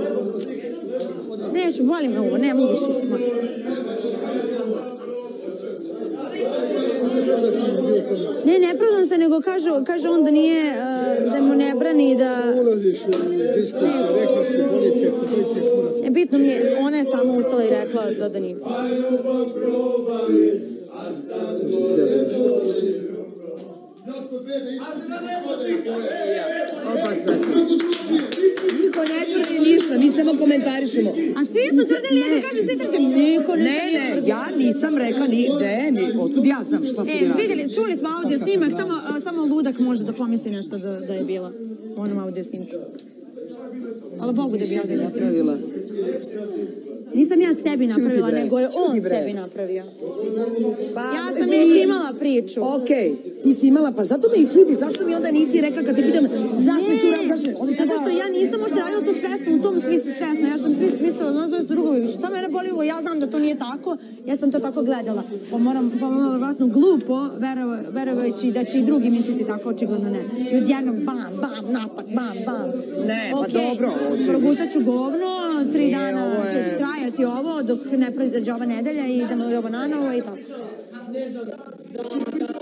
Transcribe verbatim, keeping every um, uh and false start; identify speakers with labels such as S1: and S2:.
S1: Neću, volim ovo, ne mogu šisma. Ne, ne pravdam se, nego kaže on da nije, da mu ne brani da...
S2: Ulaziš u diskusiju, rekla si, volite, kupite kurac.
S1: Ne, bitno mi je, ona je samo ustala i rekla da nije.
S2: To su ti ja
S3: Opasna si. Niko ne tvrdi ništa, mi samo komentarišemo.
S1: A svi su tvrdili, ja kažem svi tvrdili, niko ne...
S3: Ne, ne, ja nisam rekla ni, ne, ni, otkud ja znam šta ste vi radili.
S1: Vidjeli, čuli smo audio snimak, samo ludak može da pomisli nešto da je bila u onom audio snimku. Ali Bogu da bi ja da napravila. Nisam ja sebi napravila, nego je on sebi napravio. Ja sam već imala priču.
S3: Okej, ti si imala, pa zato me i čudi, zašto mi onda nisi rekla kad te pitam zašto si tu radila, zašto?
S1: Zato što ja nisam možda radila to svesno, u tom smislu svesno. Ja sam mislila da ono zove su drugovi, šta mene boli ovo, ja znam da to nije tako, ja sam to tako gledala. Pa moram, pa moram vratno glupo, verovajući da će i drugi misliti tako, očigledno ne. I odjednom bam, bam, napad, bam, bam.
S3: Ne, pa dobro.
S1: Progutaću govno, tri dana će trajati ovo dok ne proizađe ova nedelja i idemo ovo na novo i tako.